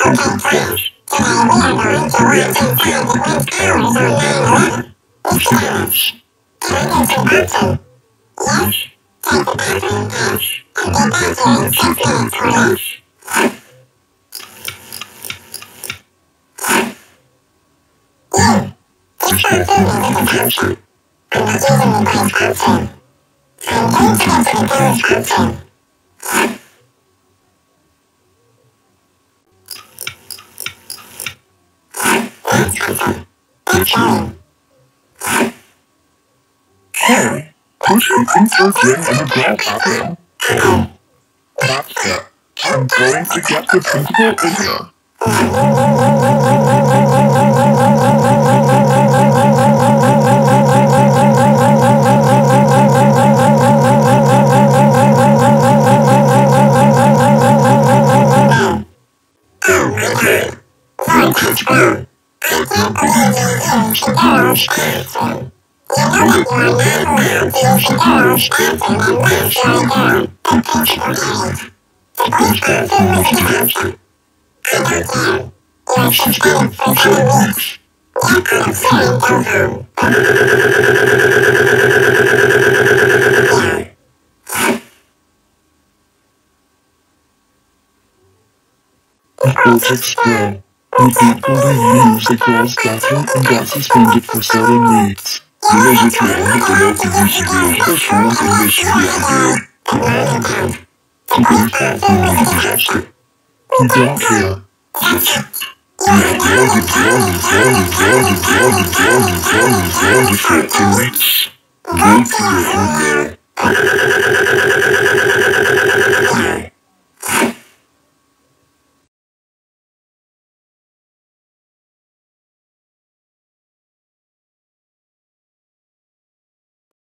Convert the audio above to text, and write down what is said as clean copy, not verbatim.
Okay, first, today we are going to read some Japanese stories on Manhattan. Upstairs. Can I get some bathroom? Yes. Take the bathroom brush and the bathroom and sit down for us. No, this bathroom is a disaster. I'm not using the pants curtain. I'm going to have the pants curtain. Pants curtain. It's fine. Hey, push the insert in and the bell button. That's it. I'm going to get the principal in here. Okay. Vortex Bro. I can't believe you used the girl's bathroom. You know that my madman used the girl's bathroom on last night to push her out. The girl's bathroom was a disaster. And right now, while she's gone for 7 weeks, you gotta find her. Vortex Bro repeatedly used the girl's bathroom and got suspended for 7 weeks. You know what's wrong with the local UCB household in this video? The girl's bathroom was a disaster. We don't care. That's it. For 2 weeks. Go to the hotel.